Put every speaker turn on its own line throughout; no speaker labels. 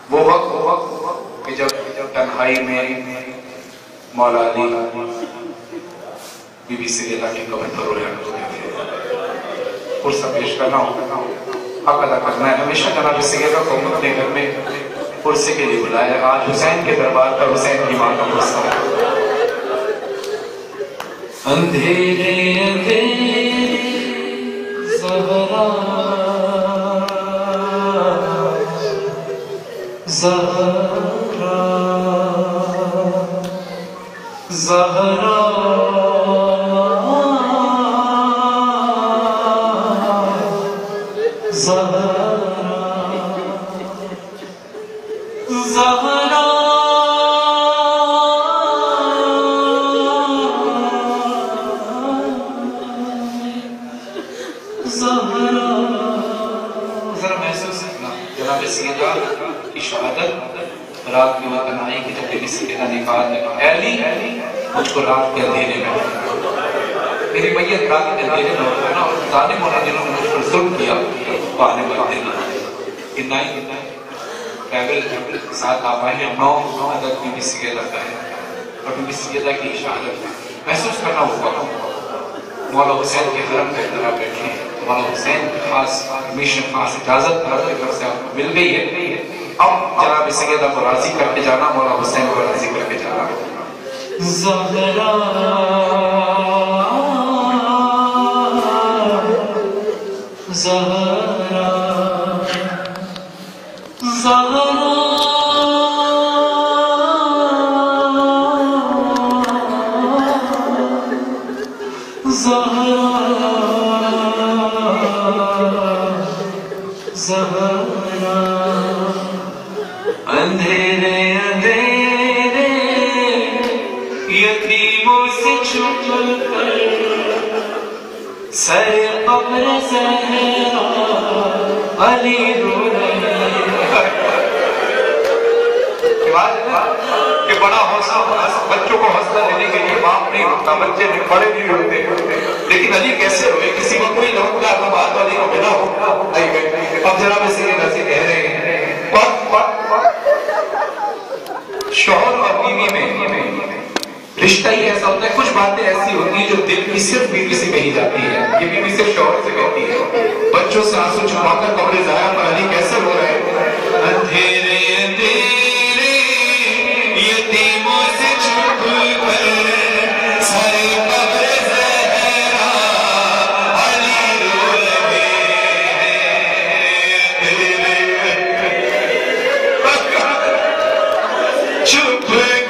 وہ وقت کہ جب تنہائی میں مولا علی بی بی سیدہ کی قبر پر رویا کرتے تھے. فرصت پیش کرنا ہو، حق ادا کرنا ہے. ہمیشہ جناب سیدہ کو اپنے گھر میں فرصے کے لیے بلایا. آج حسین کے دربار پر حسین کی ماں کا فرصہ ہے. اندھیرے اندھیرے زہرا زہرا زہرا زہرا ذرا محسوس کرنا جناب سیدہ کی شہادت رات کی وہ تنہائی کی جب بی بی سیدہ نے کہا اے علی مجھ کو رات کے اندھیرے میں میری میت رات کے اندھیرے میں ہونا اور ظالم ہونا جنہوں نے مجھ پر ظلم کیا وہ آنے بات دینا. اتنا ہی ٹریول ساتھ آپ آئے ہیں 9 عدد بی بی سیدہ کا ہے اور بی بی سیدہ کی شہادت محسوس کرنا ہوگا. مولا حسین کے حرم کے اندر آپ بیٹھے ہیں. مولا حسین خاص میشن خاص اجازت کی طرف سے آپ کو مل گئی ہے. اب جناب سیدہ کو راضی کر کے جانا، مولا حسین کو راضی کر کے جانا. زہرا زہرا زہرا زہرا اندھیرے اندھیرے یتیموں سے چھپ کر سر قبر زہرا علی رو رہے کہ بڑا حوصلہ بچوں کو حوصلہ دینے کے لیے باپ نہیں روتا، بچے بڑے نہیں روتے، لیکن علی کیسے روئے؟ کسی کو کوئی لوگ کا بات والی کو بنا ہو. اب جناب سیدہ سے کہہ رہے ہیں شوہر اور بیوی میں رشتہ ہی ایسا ہوتا ہے. کچھ باتیں ایسی ہوتی ہیں جو دل کی صرف بیوی سے کہی جاتی ہے. یہ بیوی صرف شوہر سے کہتی ہے. بچوں سے آنسو چھپا کر قبر ضائع پر علی کیسے رو رہے ہیں؟ اندھیرے اندھیرے یتیموں سے چھپ کر سر قبر زہرا علی رو رہے ہیں. چھپ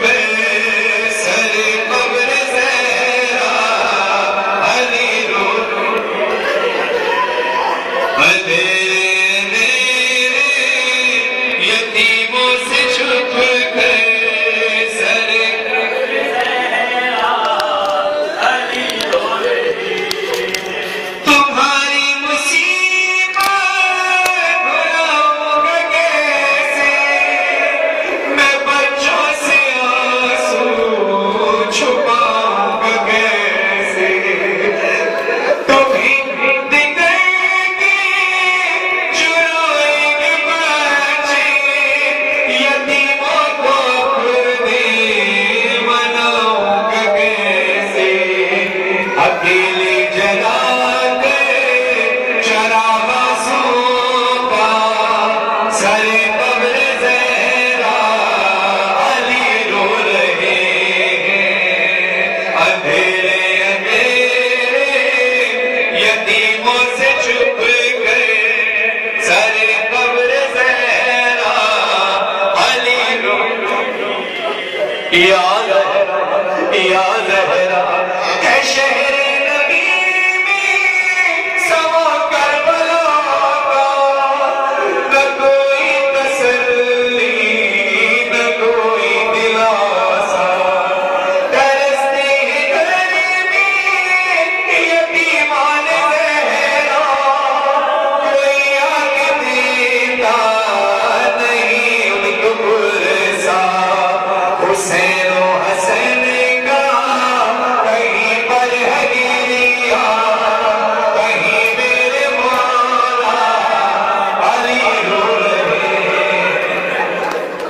یا زہرا اے شہر نبی میں سوا کربلا کا نہ کوئی تسلی نہ کوئی دلاسا ترستے ہیں گرمی یتیمان زہرا کوئی آگے دیتا نہیں ان کو پرسا حسین و حسین کا کہیں پر ہے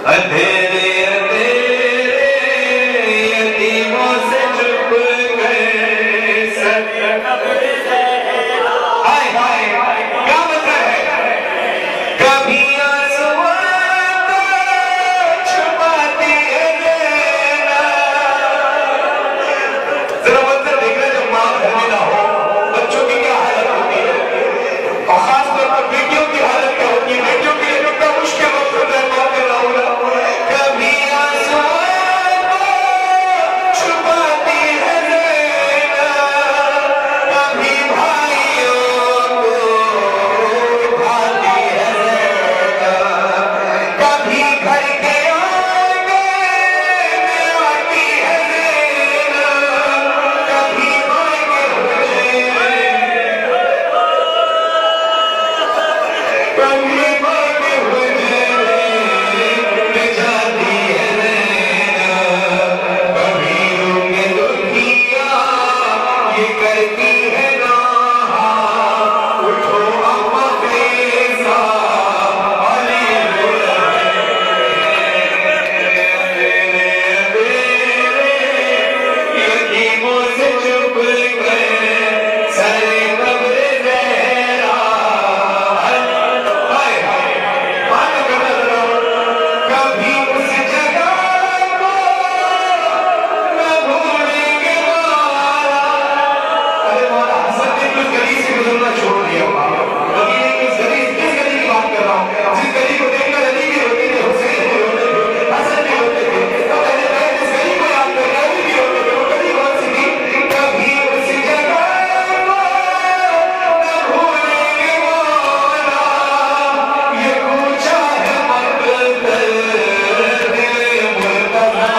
اندھیرے اندھیرے یتیموں سے چھپ گئے سر قبر زہرا. ہائے ہائے کیا مطلب ہے؟ کبھی آسمان کو چھپاتی ہے زینب. ذرا منظر دیکھ رہے جب ماں گھر میں نہ ہو بچوں کی کیا حالت ہوتی ہے، اور خاص طور پر بیٹیوں کی حالت کیا ہوتی ہے. بیٹیوں کے لیے کتنا مشکل وقت ہوتا ہے ماں کے نہ ہونا. کبھی آسمان کو چھپاتی ہے زینب، کبھی بھائیوں کو اٹھاتی ہے زینب، کبھی گھر کے آنگن میں آتی ہے زینب، کبھی ماں کے کبھی ماں کے حجرے میں جاتی ہے زینب، کبھی روم دنیا یہ کرتی ہے نہا. اٹھو اما فیضا علی یتیموں سے چھپ گئے سر قبر زہرا. ہائے ہائے بات کر رہا ہوں. کبھی اس جگہ کو نہ بھولیں گے مولا. ارے مولا حسن نے کچھ گلی سے گزرنا چھوڑ دیا. کبھی نہیں کس گلی کی بات کر رہا ہوں جس گلی کو دیکھ کر علی بھی ہوتے تھے، حسین بھی ہوتے تھے، حسن بھی ہوتے تھے. تو پہلے پہلے جس گلی کو یاد کر رہے علی بھی ہوتے تھے. وہ گلی کون سی تھی؟ کبھی اس جگہ کو نہ بھولیں گے مولا. یہ کوچہ ہے مقتل دل مرتضیٰ،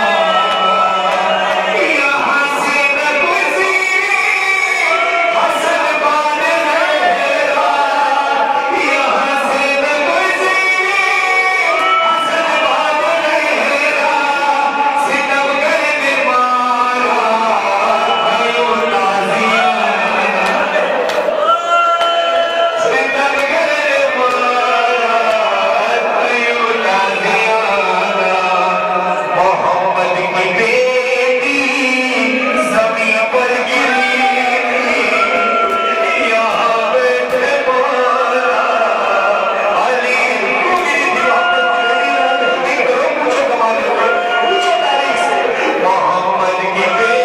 یہاں سے نہ گزری حسن بان زہرا، یہاں سے نہ گزری حسن بان زہرا. ستمگر نے مارا بھائیو تازیانہ، ستمگر نے مارا بھائیو تازیانہ. محمد کی بیٹی زمین پر گری تھی، یہاں بیٹھے مولا علی. پوچھو کمال پوچھو تاریخ سے. محمد کی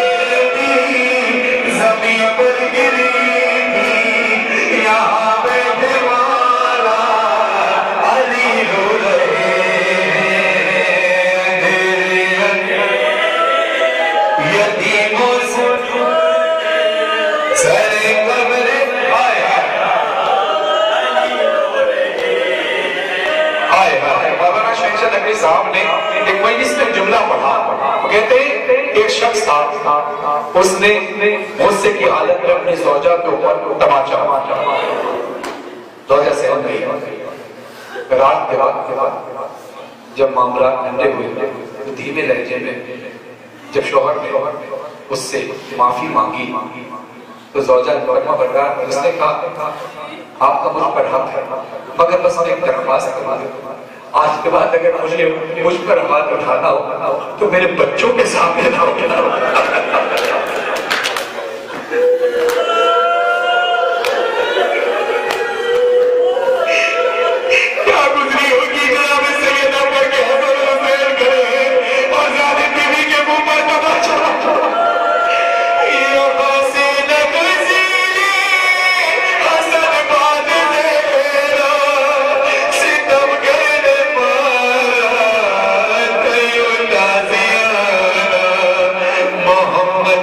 بیٹی زمین پر گری تھی، یہاں بیٹھے مولا علی رو رہے ہیں. یتیموں سے سر قبر. ہائے ہائے ہائے. مولانا شہنشاہ نقوی صاحب نے ایک مجلس میں جملہ پڑھا. وہ کہتے ہیں ایک شخص تھا، اس نے غصے کی حالت میں اپنی زوجہ کے اوپر تماچا مارا. زوجہ سہن نہیں. رات کے بعد جب معاملات ٹھنڈے ہوئے تو دھیمے لہجے میں جب شوہر نے اس سے معافی مانگی تو زوجہ نے فرما بردار اس نے کہا آپ کا مجھ پر حق ہے، مگر بس ایک درخواست کروا دیں، آج کے بعد اگر مجھے مجھ پر ہاتھ اٹھانا ہو تو میرے بچوں کے سامنے نہ اٹھانا. کیا گزری ہوگی جناب سیدہ پر کے حسن حسین کرے اور زیادہ بیوی کے منہ پر تماچا. یہاں سے نہ گزری حسن بان زہرا، ستمگر نے مارا تیو تازیانہ. محمد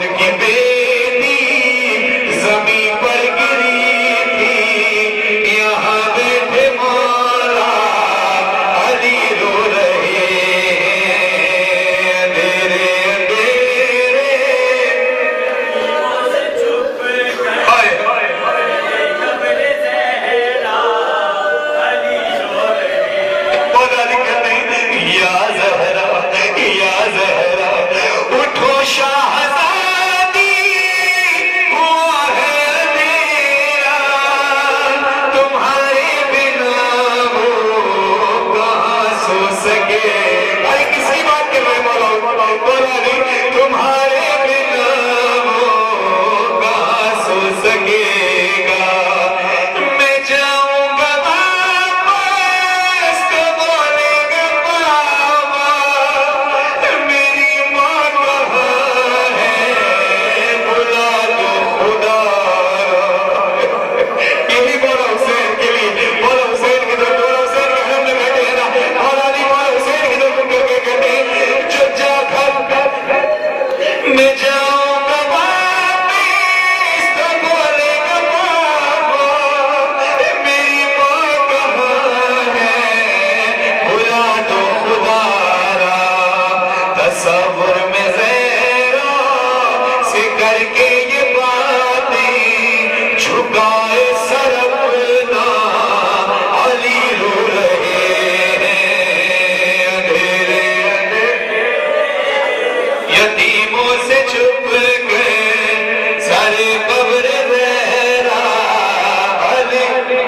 کر کے یہ باتیں جھکائے سر اپنا علی رو رہے ہیں اندھیرے یتیموں سے چھپ گئے سر قبر زہرا علی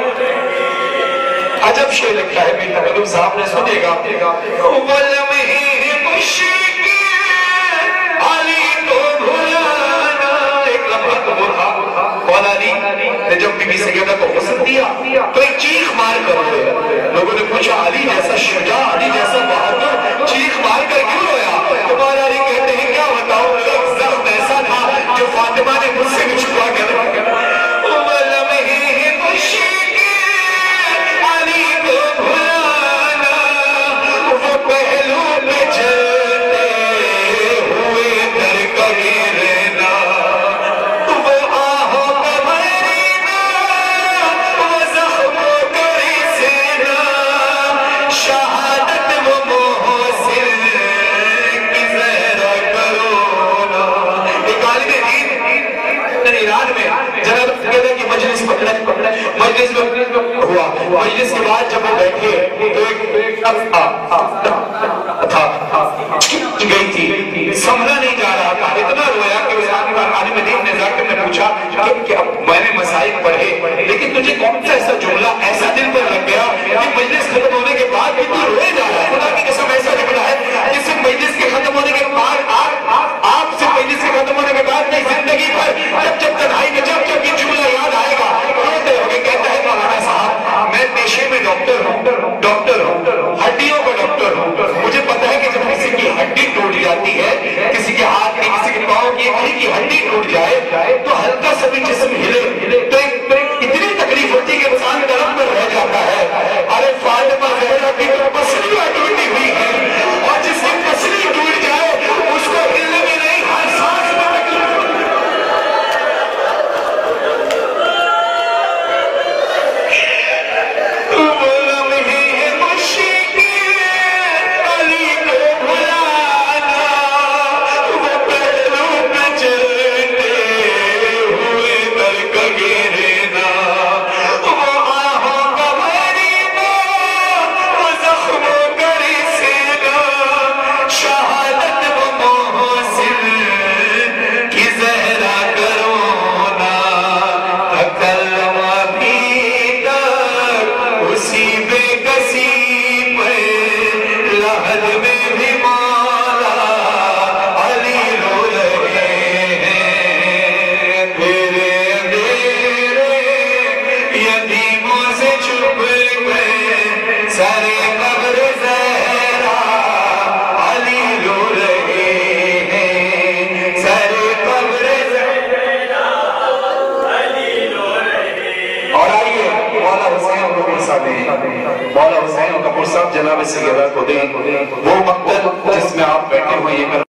عجب شعر لکھا ہے میر تقدم صاحب نے سنے گا وہ لمحے مشکل علی کو بھلانا ایک لمحہ تو وہ تھا مولا علی نے جب بی بی سیدہ کو غسل دیا تو ایک چیخ مار کر روئے لوگوں نے پوچھا علی جیسا شجاع علی جیسا بہادر چیخ مار کر کیوں رویا تو مولا علی کہتے ہیں کیا بتاؤ ایک زخم ایسا تھا جو فاطمہ نے مجھ سے بھی چھپا کر وہ لمحے مشکل علی کو بھلانا وہ پہلو پہ چلتے ہوئے در کا گرنا وہ آہوں کا مرینا وہ زخموں کا رسنا شہادت وہ محسن کی زہرا کرونا ایک عالم دین ایران میں جناب کہتے ہیں کہ مجلس پکڑا مجلس ہوا مجلس کے بعد جب وہ بیٹھے تو ایک گئی تھی سمجھا نہیں جا رہا تھا اتنا رویا کہ اس عالم دین نے ذاکر نے پوچھا کہ میں نے مسائل پڑھے لیکن تجھے کون سا ایسا جملہ ایسا دل پر لگ گیا کہ مجلس ختم ہونے کے بعد بھی تو روئے جا رہا ہے خدا کی قسم ایسا لگ رہا ہے کہ صرف مجلس کے ختم ہونے کے بعد آپ سے مجلس کے ختم ہونے کے بعد نہیں زندگی پر جب تنہائی میں جب یہ جملہ یاد آئے گا روتے ہوگے کہتا ہے مولانا صاحب میں پیشے میں ڈاکٹر ہوں ہڈیوں کا ڈاکٹر ہوں مجھے پتا ہے کہ جب کسی کی ہڈی ٹوٹ جاتی ہے کسی کے ہاتھ کی کسی کے پاؤں کی کی ہڈی ٹوٹ جائے تو ہلکا سا بھی جسم ہلے تو اتنی تکلیف ہوتی ہے کہ انسان درد میں رہ جاتا ہے ارے فاطمہ زہرا کی تو پسلی ٹوٹی ہوئی ہے اور جس کی پسلی ٹوٹ جائے اس کو ہلنے میں نہیں ہر سانس میں تکلیف مولا حسین کپور صاحب جناب سیدہ کو دیں وہ مقتل جس میں آپ بیٹھے ہوئے یہ